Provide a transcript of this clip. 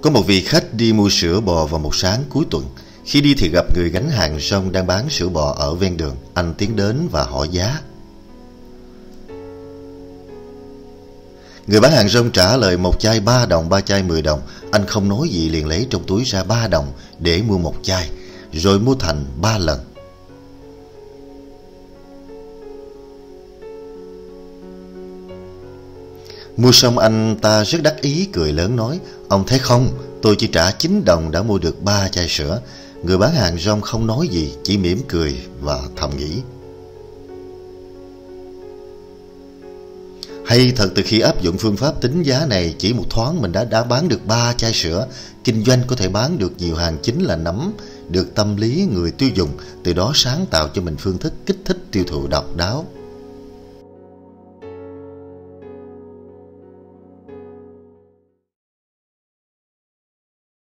Có một vị khách đi mua sữa bò vào một sáng cuối tuần. Khi đi thì gặp người gánh hàng rong đang bán sữa bò ở ven đường. Anh tiến đến và hỏi giá. Người bán hàng rong trả lời một chai 3 đồng, 3 chai 10 đồng. Anh không nói gì liền lấy trong túi ra 3 đồng để mua một chai, rồi mua thành 3 lần. Mua xong anh ta rất đắc ý cười lớn nói: "Ông thấy không, tôi chỉ trả 9 đồng đã mua được 3 chai sữa." Người bán hàng rong không nói gì, chỉ mỉm cười và thầm nghĩ: hay thật, từ khi áp dụng phương pháp tính giá này, chỉ một thoáng mình đã bán được 3 chai sữa. Kinh doanh có thể bán được nhiều hàng chính là nắm được tâm lý người tiêu dùng, từ đó sáng tạo cho mình phương thức kích thích tiêu thụ độc đáo.